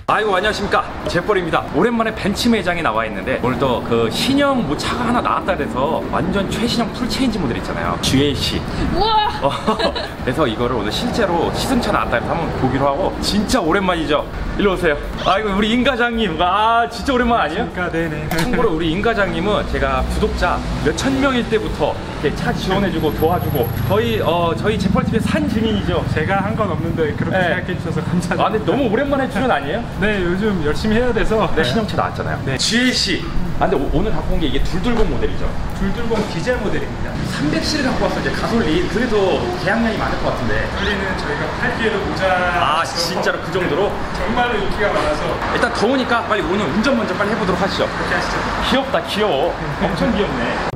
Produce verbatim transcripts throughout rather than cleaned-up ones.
아이고 안녕하십니까, 제벌입니다. 오랜만에 벤츠 매장에 나와 있는데 오늘 또 그 신형 뭐 차가 하나 나왔다 그래서 완전 최신형 풀체인지 모델 있잖아요, 지엘씨. 우와. 어, 그래서 이거를 오늘 실제로 시승차 나왔다 해서 한번 보기로 하고, 진짜 오랜만이죠. 일로 오세요. 아이고 우리 임 과장님, 아 진짜 오랜만 아니에요? 그러니까 네네. 참고로 우리 임 과장님은 제가 구독자 몇천 명일 때부터 이렇게 차 지원해주고 도와주고 거의 어 저희 제펄티비의 산 증인이죠. 제가 한 건 없는데 그렇게 네. 생각해 주셔서 감사합니다. 아 근데 너무 오랜만에 출연 아니에요? 네, 요즘 열심히 해야 돼서. 네. 신형차 나왔잖아요. 네. 지엘씨. 아 근데 오, 오늘 갖고 온 게 이게 둘둘공 모델이죠. 둘둘공 디젤 모델입니다. 삼백 씨를 갖고 왔어. 이제 가솔린. 그래도 계약량이 많을 것 같은데. 가솔린은 저희가 팔 기에도 모자. 아 진짜로 그 정도로? 정말로 인기가 많아서. 일단 더우니까 빨리 오늘 운전 먼저 빨리 해보도록 하시죠. 그렇게 하시죠. 귀엽다 귀여워. 엄청 귀엽네.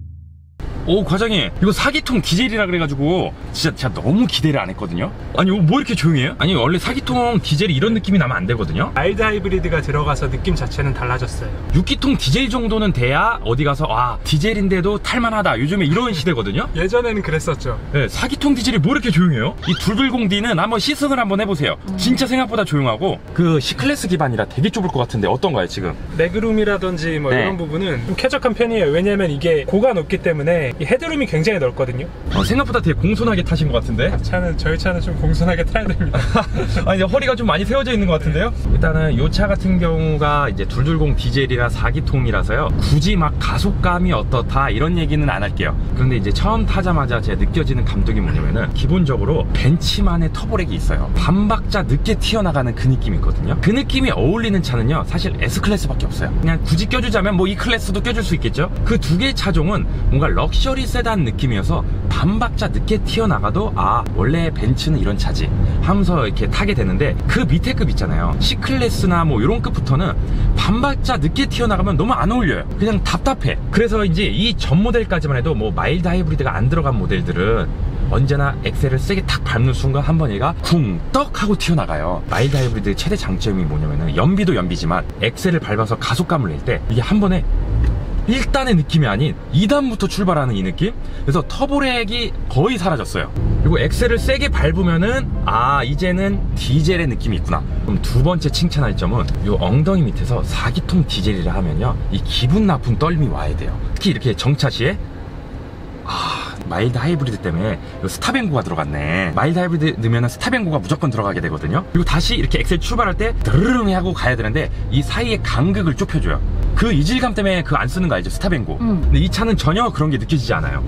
오 과장님, 이거 사기통 디젤이라 그래가지고 진짜 제가 너무 기대를 안 했거든요. 아니 뭐 이렇게 조용해요? 아니 원래 사기통 디젤이 이런 느낌이 나면 안 되거든요. 마일드 하이브리드가 들어가서 느낌 자체는 달라졌어요. 육 기통 디젤 정도는 돼야 어디 가서 아 디젤인데도 탈만하다, 요즘에 이런 시대거든요. 예전에는 그랬었죠. 네, 사기통 디젤이 뭐 이렇게 조용해요? 이 둘둘공디는 한번 시승을 한번 해보세요. 진짜 생각보다 조용하고 그 C클래스 기반이라 되게 좁을 것 같은데 어떤가요 지금? 레그룸이라든지 뭐 네. 이런 부분은 좀 쾌적한 편이에요. 왜냐면 이게 고가 높기 때문에 이 헤드룸이 굉장히 넓거든요. 어, 생각보다 되게 공손하게 타신 것 같은데? 차는 저희 차는 좀 공손하게 타야 됩니다. 아니 허리가 좀 많이 세워져 있는 것 같은데요? 일단은 이 차 같은 경우가 이제 둘둘공 디젤이라 사기통이라서요 굳이 막 가속감이 어떻다 이런 얘기는 안 할게요. 그런데 이제 처음 타자마자 제가 느껴지는 감독이 뭐냐면은 기본적으로 벤츠만의 터보렉이 있어요. 반박자 늦게 튀어나가는 그 느낌이 있거든요. 그 느낌이 어울리는 차는요 사실 S클래스밖에 없어요. 그냥 굳이 껴주자면 뭐 E클래스도 껴줄 수 있겠죠. 그 두 개의 차종은 뭔가 럭셔리 세단 느낌이어서 반박자 늦게 튀어나가도 아 원래 벤츠는 이런 차지 하면서 이렇게 타게 되는데, 그 밑에 급 있잖아요, C클래스나 뭐 이런 급부터는 반박자 늦게 튀어나가면 너무 안 어울려요. 그냥 답답해. 그래서 이제 이 전 모델까지만 해도 뭐 마일드 하이브리드가 안 들어간 모델들은 언제나 엑셀을 세게 탁 밟는 순간 한 번 얘가 쿵떡 하고 튀어나가요. 마일드 하이브리드의 최대 장점이 뭐냐면은 연비도 연비지만 엑셀을 밟아서 가속감을 낼 때 이게 한 번에 일 단의 느낌이 아닌 이 단부터 출발하는 이 느낌? 그래서 터보렉이 거의 사라졌어요. 그리고 엑셀을 세게 밟으면은 아 이제는 디젤의 느낌이 있구나. 그럼 두 번째 칭찬할 점은 이 엉덩이 밑에서 사기통 디젤이라 하면요 이 기분 나쁜 떨림이 와야 돼요. 특히 이렇게 정차 시에 아 마일드 하이브리드 때문에 스탑앤고가 들어갔네. 마일드 하이브리드 넣으면 스탑앤고가 무조건 들어가게 되거든요. 그리고 다시 이렇게 엑셀 출발할 때 드르릉 하고 가야 되는데 이 사이에 간극을 좁혀줘요. 그 이질감 때문에 그거 안 쓰는 거 알죠? 스탑앤고. 음. 근데 이 차는 전혀 그런 게 느껴지지 않아요.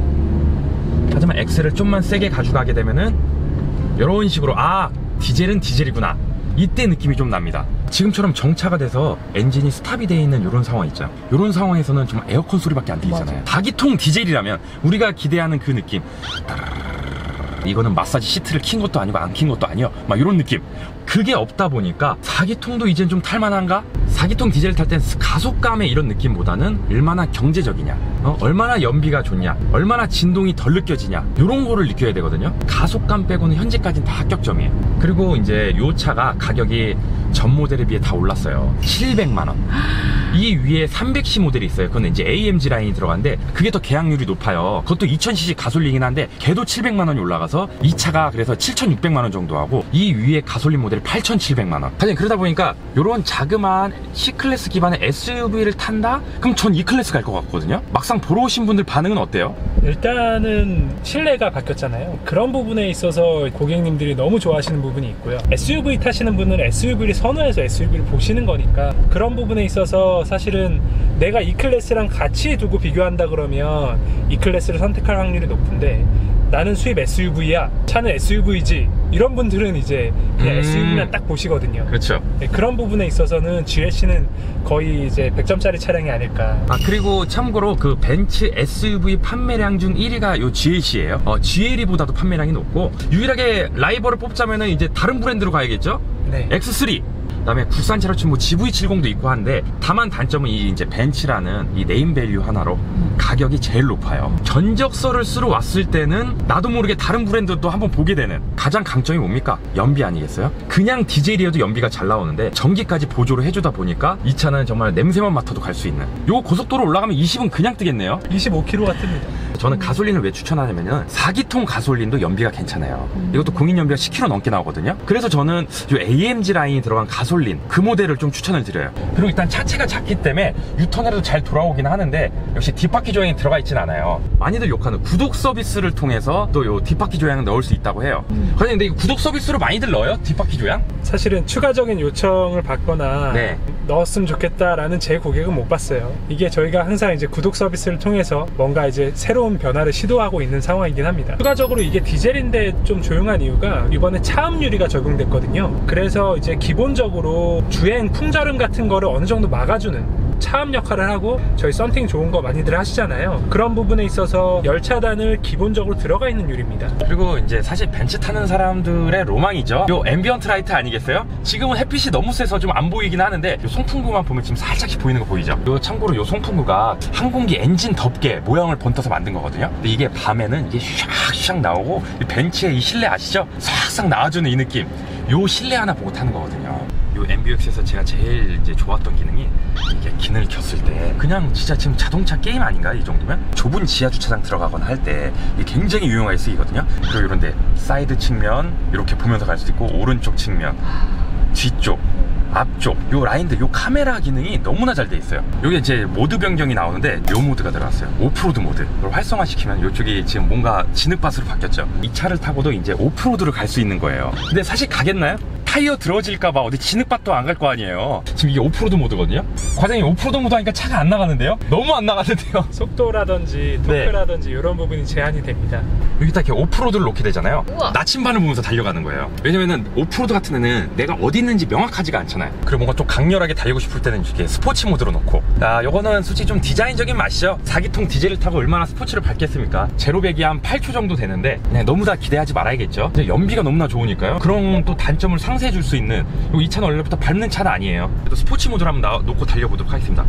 하지만 엑셀을 좀만 세게 가져가게 되면은 이런 식으로 아 디젤은 디젤이구나, 이때 느낌이 좀 납니다. 지금처럼 정차가 돼서 엔진이 스탑이 되어 있는 이런 상황 있죠. 이런 상황에서는 정말 에어컨 소리밖에 안 들리잖아요. 다기통 디젤이라면 우리가 기대하는 그 느낌, 이거는 마사지 시트를 킨 것도 아니고 안 킨 것도 아니요 막 이런 느낌, 그게 없다 보니까 사기통도 이젠 좀 탈만한가? 사기통 디젤 탈 땐 가속감의 이런 느낌보다는 얼마나 경제적이냐, 어? 얼마나 연비가 좋냐, 얼마나 진동이 덜 느껴지냐, 이런 거를 느껴야 되거든요. 가속감 빼고는 현재까지는 다 합격점이에요. 그리고 이제 요 차가 가격이 전 모델에 비해 다 올랐어요. 칠백만 원. 이 위에 삼백 씨 모델이 있어요. 그건 이제 에이엠지 라인이 들어간데 그게 더 계약률이 높아요. 그것도 이천 씨씨 가솔린이긴 한데 걔도 칠백만 원이 올라가서 이 차가 그래서 칠천육백만 원 정도 하고 이 위에 가솔린 모델 팔천칠백만 원. 사실 그러다 보니까 요런 자그마한 C클래스 기반의 에스유브이를 탄다? 그럼 전 E클래스 갈 것 같거든요. 막상 보러 오신 분들 반응은 어때요? 일단은 실내가 바뀌었잖아요. 그런 부분에 있어서 고객님들이 너무 좋아하시는 부분이 있고요. 에스유브이 타시는 분은 에스유브이를 선호해서 에스유브이를 보시는 거니까 그런 부분에 있어서 사실은 내가 E클래스랑 같이 두고 비교한다 그러면 E클래스를 선택할 확률이 높은데, 나는 수입 에스유브이야, 차는 에스유브이지, 이런 분들은 이제 그냥 음... 에스유브이만 딱 보시거든요. 그렇죠. 네, 그런 부분에 있어서는 지엘씨는 거의 이제 백 점짜리 차량이 아닐까. 아 그리고 참고로 그 벤츠 에스유브이 판매량 중 일 위가 요 지엘씨예요. 어, 지엘이보다도 판매량이 높고, 유일하게 라이벌을 뽑자면은 이제 다른 브랜드로 가야겠죠? 네. 엑스 쓰리. 그다음에 국산차로 치면 뭐 지브이 칠십도 있고 한데, 다만 단점은 이 이제 벤츠라는 이 네임밸류 하나로 가격이 제일 높아요. 견적서를 쓰러 왔을 때는 나도 모르게 다른 브랜드도 한번 보게 되는 가장 강점이 뭡니까? 연비 아니겠어요? 그냥 디젤이어도 연비가 잘 나오는데 전기까지 보조를 해주다 보니까 이 차는 정말 냄새만 맡아도 갈 수 있는, 요 고속도로 올라가면 이십은 그냥 뜨겠네요. 이십오 킬로미터가 뜹니다. 저는 가솔린을 왜 추천하냐면은 사 기통 가솔린도 연비가 괜찮아요. 음. 이것도 공인 연비가 십 킬로미터 넘게 나오거든요. 그래서 저는 이 에이엠지 라인이 들어간 가솔린 그 모델을 좀 추천을 드려요. 그리고 일단 차체가 작기 때문에 유턴해도 잘 돌아오긴 하는데 역시 뒷바퀴 조향이 들어가 있진 않아요. 많이들 욕하는 구독 서비스를 통해서 또 요 뒷바퀴 조향을 넣을 수 있다고 해요. 음. 근데 이 구독 서비스로 많이들 넣어요? 뒷바퀴 조향? 사실은 추가적인 요청을 받거나 네. 넣었으면 좋겠다라는 제 고객은 못 봤어요. 이게 저희가 항상 이제 구독 서비스를 통해서 뭔가 이제 새로운 변화를 시도하고 있는 상황이긴 합니다. 추가적으로 이게 디젤인데 좀 조용한 이유가 이번에 차음유리가 적용됐거든요. 그래서 이제 기본적으로 주행 풍절음 같은 거를 어느 정도 막아주는 차음 역할을 하고, 저희 썬팅 좋은 거 많이들 하시잖아요. 그런 부분에 있어서 열차단을 기본적으로 들어가 있는 유리입니다. 그리고 이제 사실 벤츠 타는 사람들의 로망이죠. 요 앰비언트 라이트 아니겠어요? 지금은 햇빛이 너무 세서 좀 안 보이긴 하는데 요 송풍구만 보면 지금 살짝씩 보이는 거 보이죠? 요 참고로 요 송풍구가 항공기 엔진 덮개 모양을 번떠서 만든 거거든요. 근데 이게 밤에는 이게 샥샥 나오고 이 벤츠의 이 실내 아시죠? 싹싹 나와주는 이 느낌. 요 실내 하나 보고 타는 거거든요. 요 엠비엑스에서 제가 제일 이제 좋았던 기능이 이게 기능을 켰을 때 그냥 진짜 지금 자동차 게임 아닌가 이 정도면? 좁은 지하 주차장 들어가거나 할 때 이게 굉장히 유용하게 쓰이거든요. 그리고 이런데 사이드 측면 이렇게 보면서 갈 수도 있고, 오른쪽 측면, 뒤쪽, 앞쪽, 요 라인들, 요 카메라 기능이 너무나 잘 돼 있어요. 요게 이제 모드 변경이 나오는데 요 모드가 들어갔어요. 오프로드 모드. 이걸 활성화시키면 요쪽이 지금 뭔가 진흙밭으로 바뀌었죠. 이 차를 타고도 이제 오프로드를 갈 수 있는 거예요. 근데 사실 가겠나요? 타이어 들어질까봐 어디 진흙밭도 안 갈 거 아니에요. 지금 이게 오프로드 모드거든요. 과장님, 오프로드 모드 하니까 차가 안 나가는데요? 너무 안 나가는데요? 속도라든지 토크라든지 네. 이런 부분이 제한이 됩니다. 여기 딱 이렇게 오프로드를 놓게 되잖아요. 우와. 나침반을 보면서 달려가는 거예요. 왜냐면은 오프로드 같은 데는 내가 어디 있는지 명확하지가 않잖아요. 그리고 뭔가 좀 강렬하게 달리고 싶을 때는 이렇게 스포츠 모드로 놓고. 자, 요거는 솔직히 좀 디자인적인 맛이죠. 사 기통 디젤을 타고 얼마나 스포츠를 밟겠습니까? 제로백이 한 팔 초 정도 되는데 그냥 너무 다 기대하지 말아야겠죠. 이제 연비가 너무나 좋으니까요. 그런 또 단점을 상쇄해 줄 수 있는, 이 차는 원래부터 밟는 차는 아니에요. 그래도 스포츠 모드로 한번 나, 놓고 달려보도록 하겠습니다.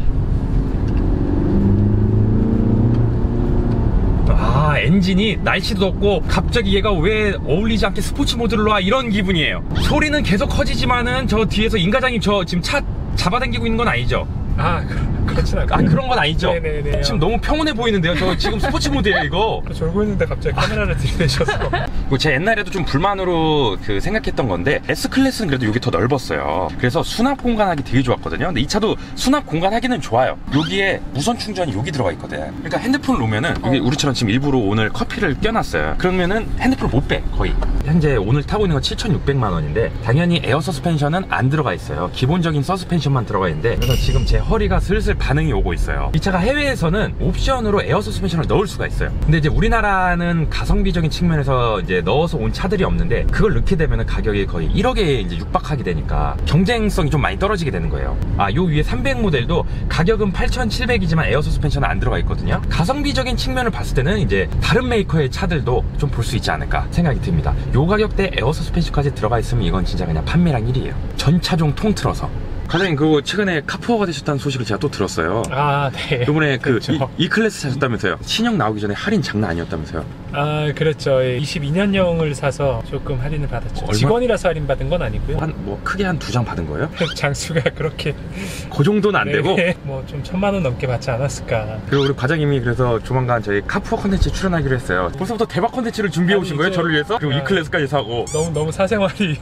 아, 엔진이 날씨도 덥고 갑자기 얘가 왜 어울리지 않게 스포츠 모드를 놔, 이런 기분이에요. 소리는 계속 커지지만은 저 뒤에서 임과장님 저 지금 차 잡아당기고 있는 건 아니죠? 아, 그렇진 않고. 아, 그런 건 아니죠? 네네네. 지금 너무 평온해 보이는데요? 저 지금 스포츠 모드예요, 이거. 졸고 있는데 갑자기 카메라를 들이대셔서. 그리고 제가 옛날에도 좀 불만으로 그 생각했던 건데, S클래스는 그래도 여기 더 넓었어요. 그래서 수납 공간하기 되게 좋았거든요. 근데 이 차도 수납 공간하기는 좋아요. 여기에 무선 충전이 여기 들어가 있거든. 그러니까 핸드폰을 놓으면은 여기 우리처럼 지금 일부러 오늘 커피를 껴놨어요. 그러면은 핸드폰을 못 빼, 거의. 현재 오늘 타고 있는 건 칠천육백만 원인데 당연히 에어 서스펜션은 안 들어가 있어요. 기본적인 서스펜션만 들어가 있는데, 그래서 지금 제 허리가 슬슬 반응이 오고 있어요. 이 차가 해외에서는 옵션으로 에어 서스펜션을 넣을 수가 있어요. 근데 이제 우리나라는 가성비적인 측면에서 이제 넣어서 온 차들이 없는데, 그걸 넣게 되면 가격이 거의 일억에 이제 육박하게 되니까 경쟁성이 좀 많이 떨어지게 되는 거예요. 아, 요 위에 삼백 모델도 가격은 팔천칠백이지만 에어 서스펜션은 안 들어가 있거든요. 가성비적인 측면을 봤을 때는 이제 다른 메이커의 차들도 좀 볼 수 있지 않을까 생각이 듭니다. 요 가격대 에어 서스펜션까지 들어가 있으면 이건 진짜 그냥 판매량 일 위예요. 전 차종 통틀어서. 과장님, 그거 최근에 카푸어가 되셨다는 소식을 제가 또 들었어요. 아, 네. 이번에 그 그렇죠. 이 클래스 사셨다면서요? 신형 나오기 전에 할인 장난 아니었다면서요? 아, 그랬죠. 이십이 년형을 사서 조금 할인을 받았죠. 얼마? 직원이라서 할인 받은 건 아니고요. 한 뭐 크게 한 두 장 받은 거예요? 장수가 그렇게 그 정도는 안 되고. 뭐 좀 천만 원 넘게 받지 않았을까. 그리고 우리 과장님이 그래서 조만간 저희 카푸어 컨텐츠 출연하기로 했어요. 벌써부터 대박 컨텐츠를 준비해 아니, 오신 거예요? 이제- 저를 위해서? 그리고 아. 이 클래스까지 사고. 너무 너무 사생활이.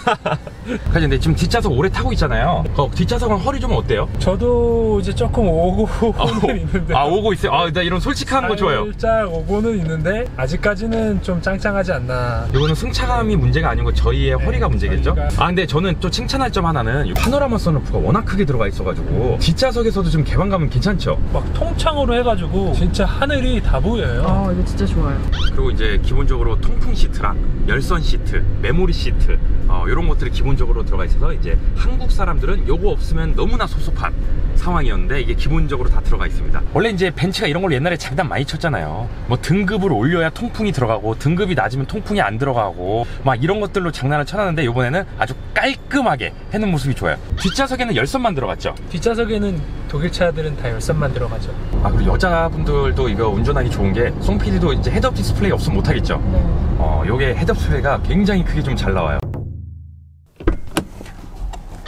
과장님, 근데 지금 뒷좌석 오래 타고 있잖아요. 어, 뒷좌석은 허리 좀 어때요? 저도 이제 조금 오고는 있는데. 아, 오고 있어요? 아, 나 이런 솔직한 거 좋아요. 살짝 오고는 있는데 아직까지는 좀 짱짱하지 않나. 이거는 승차감이 문제가 아니고 저희의 네, 허리가 문제겠죠? 저희가- 아, 근데 저는 또 칭찬할 점 하나는 이 파노라마 선루프가 워낙 크게 들어가 있어가지고 뒷좌석에서도 좀 개방감은 괜찮죠? 막 통창으로 해가지고 진짜 하늘이 다 보여요. 아, 이거 진짜 좋아요. 그리고 이제 기본적으로 통풍 시트랑 열선 시트, 메모리 시트, 어, 이런 것들이 기본적으로 들어가 있어서 이제 한국 사람들은 요거 없으면 너무나 섭섭한 상황이었는데 이게 기본적으로 다 들어가 있습니다. 원래 이제 벤츠가 이런 걸 옛날에 장난 많이 쳤잖아요. 뭐 등급을 올려야 통풍이 들어가고 등급이 낮으면 통풍이 안 들어가고 막 이런 것들로 장난을 쳐놨는데 이번에는 아주 깔끔하게 해놓은 모습이 좋아요. 뒷좌석에는 열선만 들어갔죠. 뒷좌석에는 독일 차들은 다 열선만 들어가죠. 아, 그리고 여자분들도 이거 운전하기 좋은 게 송 피디도 이제 헤드업 디스플레이 없으면 못하겠죠. 네. 어, 요게 헤드업 디스플레이가 굉장히 크게 좀 잘 나와요.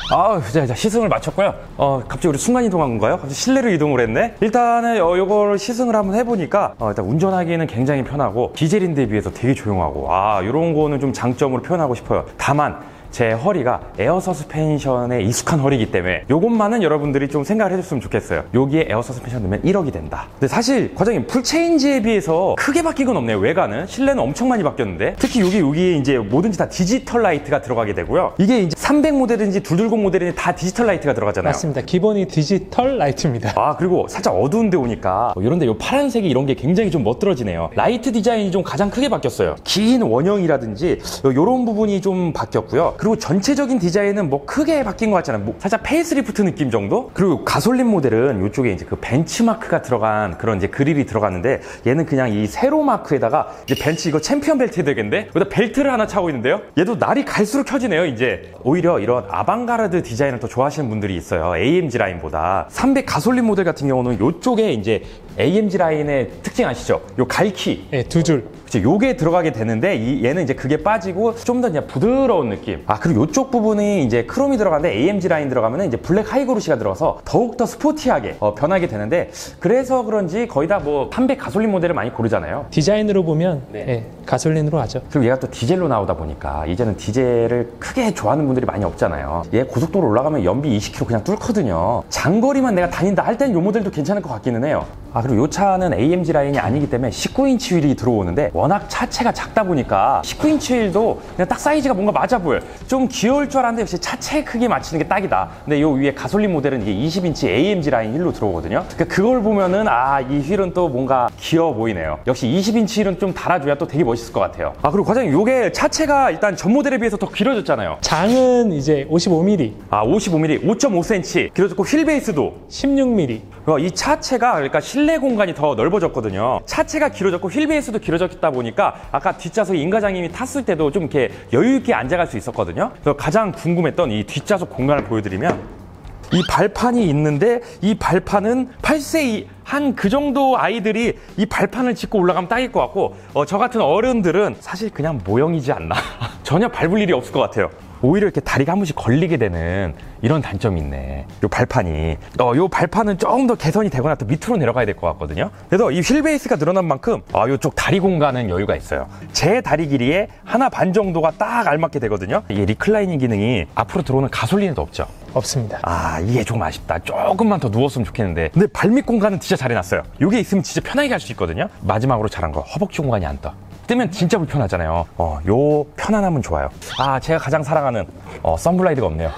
아, 자, 자, 시승을 마쳤고요. 어, 갑자기 우리 순간 이동한 건가요? 갑자기 실내로 이동을 했네? 일단은 어, 요거를 시승을 한번 해보니까 어, 일단 운전하기에는 굉장히 편하고 디젤인데 비해서 되게 조용하고 아, 요런 거는 좀 장점으로 표현하고 싶어요. 다만 제 허리가 에어 서스펜션에 익숙한 허리이기 때문에 요것만은 여러분들이 좀 생각을 해줬으면 좋겠어요. 여기에 에어 서스펜션 넣으면 일억이 된다. 근데 사실 과장님 풀체인지에 비해서 크게 바뀐 건 없네요. 외관은 실내는 엄청 많이 바뀌었는데 특히 여기 여기에 이제 뭐든지 다 디지털 라이트가 들어가게 되고요. 이게 이제 삼백 모델인지 이백십 모델인지 다 디지털 라이트가 들어가잖아요. 맞습니다. 기본이 디지털 라이트입니다. 아, 그리고 살짝 어두운 데 오니까 이런데 요 파란색이 이런 게 굉장히 좀 멋들어지네요. 라이트 디자인이 좀 가장 크게 바뀌었어요. 긴 원형이라든지 요런 부분이 좀 바뀌었고요. 그리고 전체적인 디자인은 뭐 크게 바뀐 것 같잖아요. 뭐 살짝 페이스리프트 느낌 정도? 그리고 가솔린 모델은 이쪽에 이제 그 벤츠마크가 들어간 그런 이제 그릴이 들어갔는데 얘는 그냥 이 세로 마크에다가 이제 벤츠 이거 챔피언 벨트 해야 되겠는데? 여기다 벨트를 하나 차고 있는데요? 얘도 날이 갈수록 켜지네요, 이제. 오히려 이런 아방가르드 디자인을 더 좋아하시는 분들이 있어요. 에이엠지 라인보다. 삼백 가솔린 모델 같은 경우는 이쪽에 이제 에이엠지 라인의 특징 아시죠? 요 갈키. 네, 두 줄. 그치, 요게 들어가게 되는데 이, 얘는 이제 그게 빠지고 좀 더 그냥 부드러운 느낌. 아, 그리고 요쪽 부분이 이제 크롬이 들어가는데 에이엠지 라인 들어가면 이제 블랙 하이그로시가 들어가서 더욱더 스포티하게 어, 변하게 되는데 그래서 그런지 거의 다 뭐 삼백 가솔린 모델을 많이 고르잖아요. 디자인으로 보면 네. 네, 가솔린으로 하죠. 그리고 얘가 또 디젤로 나오다 보니까 이제는 디젤을 크게 좋아하는 분들이 많이 없잖아요. 얘 고속도로 올라가면 연비 이십 킬로미터 그냥 뚫거든요. 장거리만 내가 다닌다 할 땐 요 모델도 괜찮을 것 같기는 해요. 아, 그리고 요 차는 에이엠지 라인이 아니기 때문에 십구 인치 휠이 들어오는데 워낙 차체가 작다 보니까 십구 인치 휠도 그냥 딱 사이즈가 뭔가 맞아 보여요. 좀 귀여울 줄 알았는데 역시 차체 크기 맞추는 게 딱이다. 근데 요 위에 가솔린 모델은 이게 이십 인치 에이엠지 라인 휠로 들어오거든요. 그러니까 그걸 보면은 아, 이 휠은 또 뭔가 귀여워 보이네요. 역시 이십 인치 휠은 좀 달아줘야 또 되게 멋있을 것 같아요. 아, 그리고 과장님 요게 차체가 일단 전 모델에 비해서 더 길어졌잖아요. 장은 이제 오십오 밀리미터, 아, 오십오 밀리미터, 오 점 오 센티미터 길어졌고 휠 베이스도 십육 밀리미터. 이 차체가 그러니까 실내 공간이 더 넓어졌거든요. 차체가 길어졌고 휠 베이스도 길어졌다 보니까 아까 뒷좌석 임 과장님이 탔을 때도 좀 이렇게 여유 있게 앉아갈 수 있었거든요. 그래서 가장 궁금했던 이 뒷좌석 공간을 보여드리면 이 발판이 있는데 이 발판은 팔 세 한 그 정도 아이들이 이 발판을 짚고 올라가면 딱일 것 같고 어, 저 같은 어른들은 사실 그냥 모형이지 않나. 전혀 밟을 일이 없을 것 같아요. 오히려 이렇게 다리가 한 번씩 걸리게 되는 이런 단점이 있네. 요 발판이. 어, 요 발판은 조금 더 개선이 되거나 또 밑으로 내려가야 될 것 같거든요. 그래서 이 휠 베이스가 늘어난 만큼 아, 요쪽 다리 공간은 여유가 있어요. 제 다리 길이에 하나 반 정도가 딱 알맞게 되거든요. 이게 리클라이닝 기능이 앞으로 들어오는 가솔린에도 없죠. 없습니다. 아, 이게 조금 아쉽다. 조금만 더 누웠으면 좋겠는데. 근데 발밑 공간은 진짜 잘 해놨어요. 요게 있으면 진짜 편하게 갈 수 있거든요. 마지막으로 잘한 거, 허벅지 공간이 안 떠. 뜨면 진짜 불편하잖아요. 어, 요 편안함은 좋아요. 아, 제가 가장 사랑하는 어, 선블라이드가 없네요.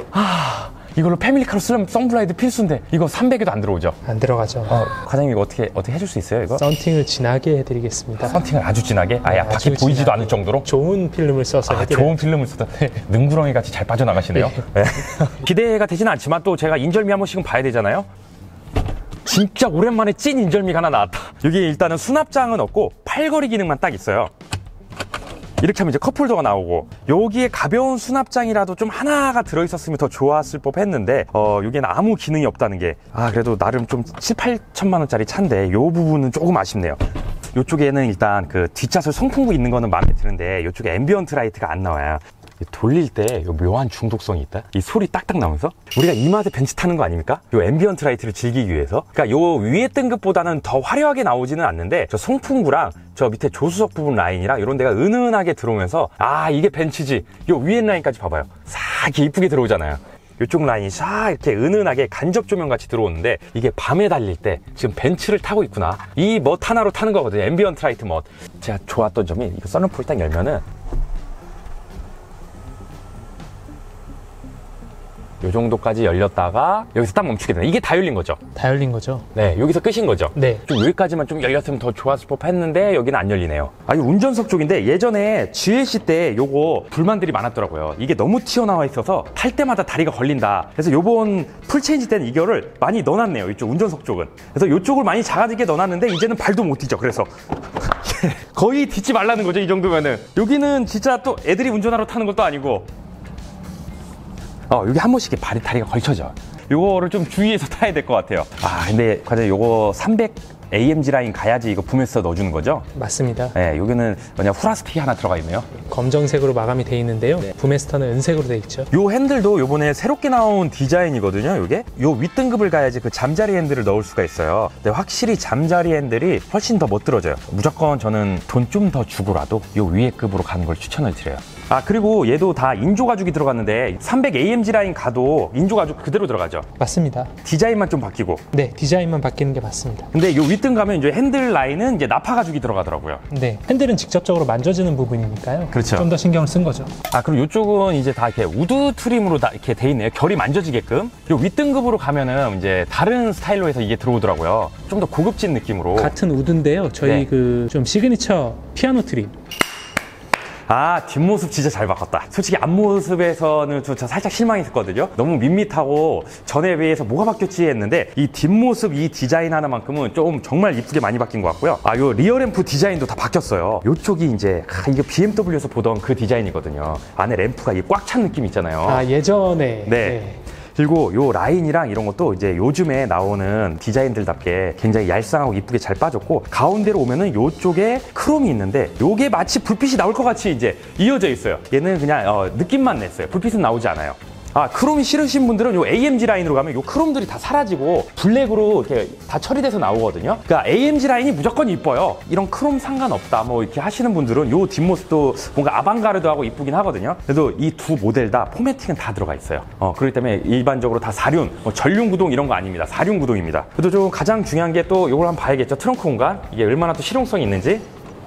아, 이걸로 패밀리카로 쓰려면 선블라이드 필수인데 이거 삼백에도 안 들어오죠? 안 들어가죠. 어, 과장님 이거 어떻게 어떻게 해줄 수 있어요, 이거? 썬팅을 진하게 해드리겠습니다. 썬팅을 아주 진하게? 아예 네, 밖에 아주 보이지도 진하게. 않을 정도로? 좋은 필름을 써서 아, 해드려요. 좋은 필름을 쓰다 능구렁이 같이 잘 빠져나가시네요. 네. 기대가 되지는 않지만 또 제가 인절미 한 번씩은 봐야 되잖아요. 진짜 오랜만에 찐 인절미가 하나 나왔다. 여기 일단은 수납장은 없고 팔걸이 기능만 딱 있어요. 이렇게 하면 이제 컵홀더가 나오고 여기에 가벼운 수납장이라도 좀 하나가 들어있었으면 더 좋았을 법했는데 어, 여기에는 아무 기능이 없다는 게 아, 그래도 나름 좀 칠, 팔천만 원짜리 차인데 요 부분은 조금 아쉽네요. 요쪽에는 일단 그 뒷좌석 송풍구 있는 거는 마음에 드는데 요쪽에 앰비언트 라이트가 안 나와요. 돌릴 때 요 묘한 중독성이 있다. 이 소리 딱딱 나면서 우리가 이 맛에 벤츠 타는 거 아닙니까? 요 앰비언트 라이트를 즐기기 위해서. 그러니까 요 위에 등급보다는 더 화려하게 나오지는 않는데 저 송풍구랑 저 밑에 조수석 부분 라인이랑 이런 데가 은은하게 들어오면서 아, 이게 벤츠지. 요 위에 라인까지 봐봐요. 싹 이렇게 이쁘게 들어오잖아요. 이쪽 라인이 싹 이렇게 은은하게 간접 조명 같이 들어오는데 이게 밤에 달릴 때 지금 벤츠를 타고 있구나. 이 멋 하나로 타는 거거든요. 앰비언트 라이트 멋. 제가 좋았던 점이 이거 썬루프를 딱 열면은 요 정도까지 열렸다가 여기서 딱 멈추게 되네. 이게 다 열린 거죠? 다 열린 거죠. 네, 여기서 끝인 거죠? 네. 좀 여기까지만 좀 열렸으면 더 좋았을 법 했는데 여기는 안 열리네요. 아, 이 운전석 쪽인데 예전에 지엘씨 때 요거 불만들이 많았더라고요. 이게 너무 튀어나와 있어서 탈 때마다 다리가 걸린다. 그래서 요번 풀체인지 때는 이거를 많이 넣어놨네요. 이쪽 운전석 쪽은. 그래서 이쪽을 많이 작아지게 넣어놨는데 이제는 발도 못 뛰죠. 그래서 거의 딛지 말라는 거죠. 이 정도면은. 여기는 진짜 또 애들이 운전하러 타는 것도 아니고 어, 여기 한 번씩 발이 다리가 걸쳐져. 요거를 좀 주의해서 타야 될 것 같아요. 아, 근데 과장님 요거 삼백 에이엠지 라인 가야지 이거 붐에서 넣어주는 거죠? 맞습니다. 네, 여기는 뭐냐 후라스틱이 하나 들어가 있네요. 검정색으로 마감이 돼 있는데요. 네. 부메스터는 은색으로 돼 있죠. 요 핸들도 요번에 새롭게 나온 디자인이거든요. 요게 요 윗등급을 가야지 그 잠자리 핸들을 넣을 수가 있어요. 근데 확실히 잠자리 핸들이 훨씬 더 멋들어져요. 무조건 저는 돈 좀 더 주고라도 요 위에 급으로 가는 걸 추천을 드려요. 아, 그리고 얘도 다 인조 가죽이 들어갔는데 삼백 에이엠지 라인 가도 인조 가죽 그대로 들어가죠. 맞습니다. 디자인만 좀 바뀌고. 네, 디자인만 바뀌는 게 맞습니다. 근데 요 윗등 가면 이제 핸들 라인은 이제 나파 가죽이 들어가더라고요. 네, 핸들은 직접적으로 만져지는 부분이니까요. 그렇죠. 좀 더 신경을 쓴 거죠. 아, 그럼 이쪽은 이제 다 이렇게 우드 트림으로 다 이렇게 돼 있네요. 결이 만져지게끔. 그리고 윗등급으로 가면은 이제 다른 스타일로 해서 이게 들어오더라고요. 좀 더 고급진 느낌으로. 같은 우드인데요. 저희 네. 그 좀 시그니처 피아노 트림. 아, 뒷모습 진짜 잘 바꿨다. 솔직히 앞모습에서는 저 살짝 실망했었거든요. 너무 밋밋하고 전에 비해서 뭐가 바뀌었지 했는데 이 뒷모습 이 디자인 하나만큼은 좀 정말 이쁘게 많이 바뀐 것 같고요. 아, 요 리어램프 디자인도 다 바뀌었어요. 요쪽이 이제 아, 이거 비엠더블유에서 보던 그 디자인이거든요. 안에 램프가 꽉 찬 느낌 있잖아요. 아, 예전에. 네. 그리고 요 라인이랑 이런 것도 이제 요즘에 나오는 디자인들답게 굉장히 얄쌍하고 이쁘게 잘 빠졌고, 가운데로 오면은 요쪽에 크롬이 있는데 요게 마치 불빛이 나올 것 같이 이제 이어져 있어요. 얘는 그냥 어, 느낌만 냈어요. 불빛은 나오지 않아요. 아, 크롬이 싫으신 분들은 요 에이엠지 라인으로 가면 요 크롬들이 다 사라지고 블랙으로 이렇게 다 처리돼서 나오거든요. 그러니까 에이엠지 라인이 무조건 이뻐요. 이런 크롬 상관없다 뭐 이렇게 하시는 분들은 요 뒷모습도 뭔가 아방가르드하고 이쁘긴 하거든요. 그래도 이 두 모델 다 포매팅은 다 들어가 있어요. 어, 그렇기 때문에 일반적으로 다 사륜, 뭐 전륜 구동 이런 거 아닙니다. 사륜 구동입니다. 그래도 좀 가장 중요한 게 또 요걸 한번 봐야겠죠. 트렁크 공간. 이게 얼마나 또 실용성이 있는지.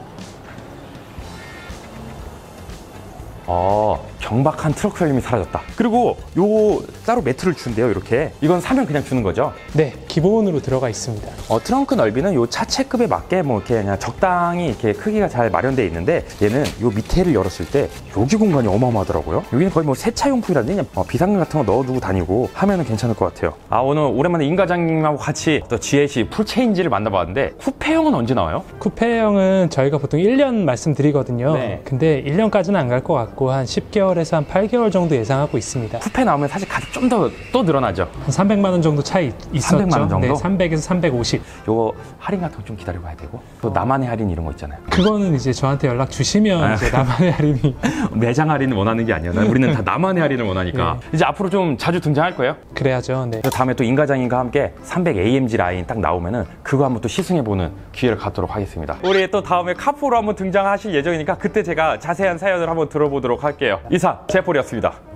어, 경박한 트렁크 열림이 사라졌다. 그리고 요 따로 매트를 준대요. 이렇게. 이건 사면 그냥 주는 거죠. 네, 기본으로 들어가 있습니다. 어, 트렁크 넓이는 요 차체급에 맞게 뭐 이렇게 그냥 적당히 이렇게 크기가 잘 마련되어 있는데, 얘는 요 밑에를 열었을 때 여기 공간이 어마어마하더라고요. 여기는 거의 뭐 세차용품이라든지 그냥 어, 비상금 같은 거 넣어두고 다니고 하면은 괜찮을 것 같아요. 아, 오늘 오랜만에 임 과장님하고 같이 또 지엘씨 풀체인지를 만나봤는데, 쿠페형은 언제 나와요? 쿠페형은 저희가 보통 일 년 말씀드리거든요. 네. 근데 일 년까지는 안 갈 것 같고 한 십 개월에서 한 팔 개월 정도 예상하고 있습니다. 쿠페 나오면 사실 가격 좀 더 또 늘어나죠. 한 삼백만 원 정도 차이 있었죠. 삼백만 원 정도? 네, 삼백에서 삼백오십. 요거 할인 같은 거 좀 기다려봐야 되고, 또 나만의 할인 이런 거 있잖아요. 그거는 이제 저한테 연락 주시면 아. 이제 나만의 할인이. 매장 할인을 원하는 게 아니야. 우리는 다 나만의 할인을 원하니까. 네. 이제 앞으로 좀 자주 등장할 거예요. 그래야죠. 네. 그래서 다음에 또 임 과장님과 함께 삼백 에이엠지 라인 딱 나오면은 그거 한번 또 시승해보는 기회를 갖도록 하겠습니다. 우리 또 다음에 카포로 한번 등장하실 예정이니까 그때 제가 자세한 사연을 한번 들어보도록 할게요. 이상 제폴이었습니다.